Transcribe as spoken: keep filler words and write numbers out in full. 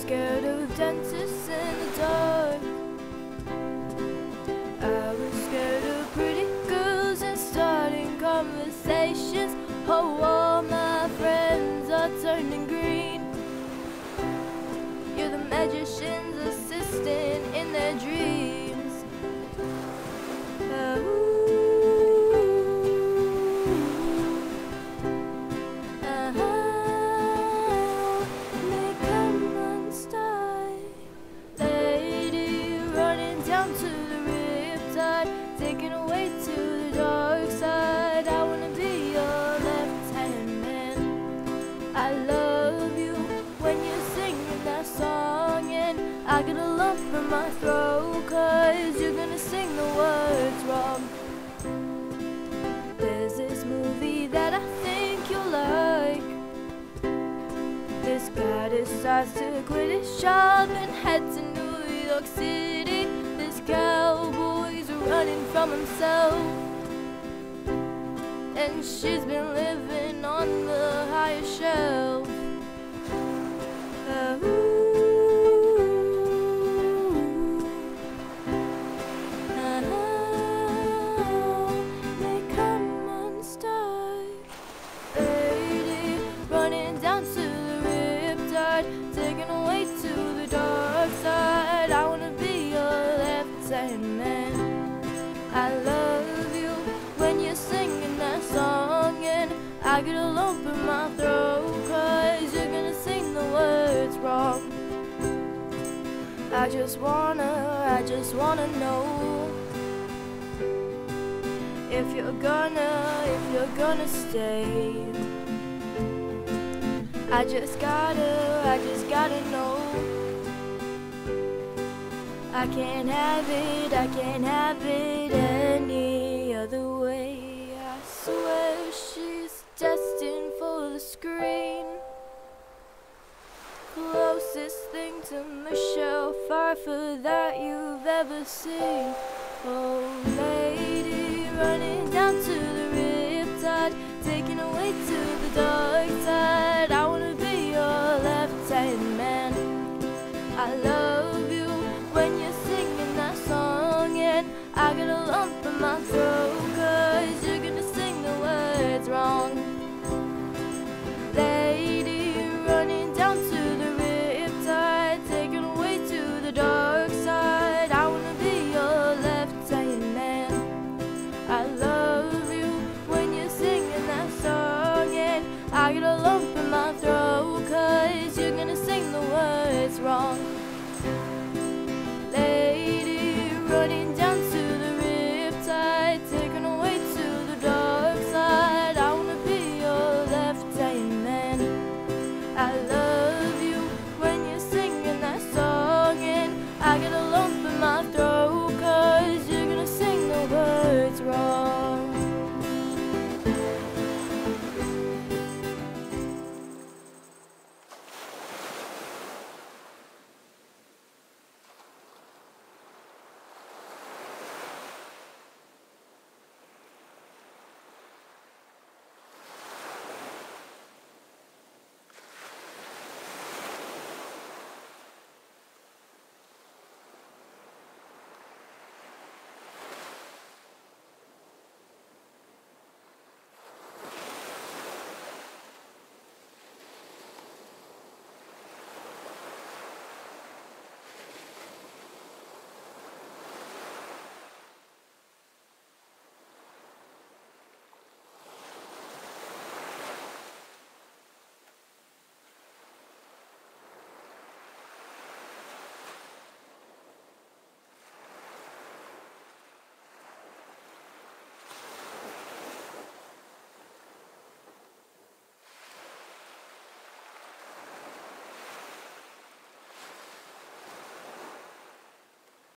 scared of dentists in the dark. I was scared of pretty girls and starting conversations. Oh, all my friends are turning green. You're the magician's assistant in their dreams. Oh. Down to the riptide, taken away to the dark side. I wanna be your left-hand man. I love you when you're singing that song, and I get a lump in my throat, cause you're gonna sing the words wrong. There's this movie that I think you'll like. This guy decides to quit his job and head to New York City. This cowboy's running from himself, and she's been living on the higher shelf. Uh, they come unstuck, lady, running down to the riptide, taken away to the dark side. I wanna be your left-hand man. I love you when you're singing that song, and I get a lump in my throat, cause you're gonna sing the words wrong. I just wanna, I just wanna know if you're gonna, if you're gonna stay. I just gotta, I just gotta know. I can't have it, I can't have it any other way. I swear she's destined for the screen. Closest thing to Michelle Pfeiffer that you've ever seen. Oh, lady, running down to the riptide, taken away to the dark side.